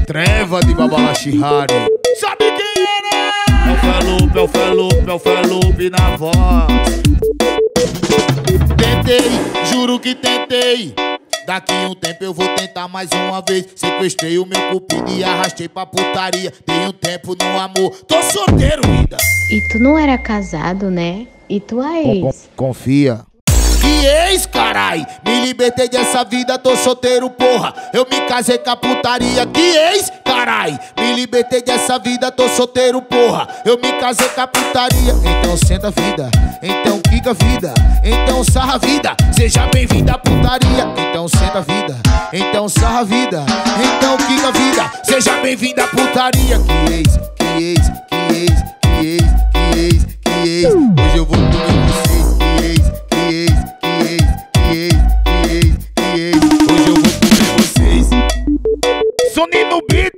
Treva de Babalachihari. Sabe quem era? É o Felupe na voz. Tentei, juro que tentei. Daqui um tempo eu vou tentar mais uma vez. Sequestrei o meu cupido e arrastei pra putaria. Dei um tempo no amor, tô solteiro ainda. E tu não era casado, né? E tua ex? Confia. Que ex, carai? Me libertei dessa vida, tô solteiro, porra. Eu me casei com a putaria. Que ex, carai? Me libertei dessa vida, tô solteiro, porra. Eu me casei com a putaria. Então senta a vida, então quica a vida, então sarra a vida. Seja bem-vinda à putaria. Então senta a vida, então sarra a vida, então quica a vida. Seja bem-vinda à putaria. Que ex, que ex, que ex, que ex, que ex, que ex. Hoje eu vou comer vocês. Que ex, que ex. Hoje eu vou comer vocês. Soninho no beat.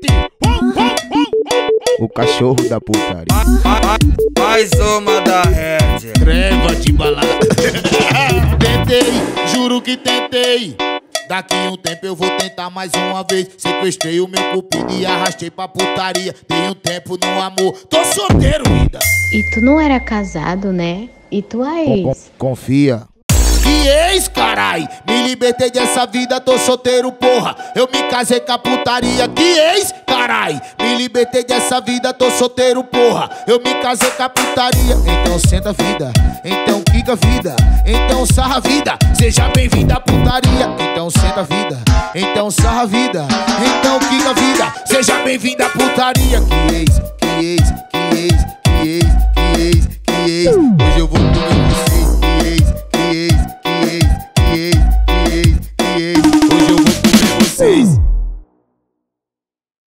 O cachorro da putaria. Mais uma da Red. Treva de balada. Tentei, juro que tentei. Daqui um tempo eu vou tentar mais uma vez. Sequestrei o meu cupido e arrastei pra putaria. Dei um tempo no amor, tô solteiro ainda. E tu não era casado, né? E tua ex? Confia. Que ex, carai? Me libertei dessa vida, tô solteiro, porra. Eu me casei com a putaria. Que ex, carai? Me libertei dessa vida, tô solteiro, porra. Eu me casei com a putaria. Então senta a vida, então quica a vida, então sarra a vida. Seja bem-vinda à putaria. Então senta a vida, então sarra a vida, então quica a vida. Seja bem-vinda à putaria. Que ex, que ex, que ex, que ex, que ex, que ex. Hoje eu vou comer você.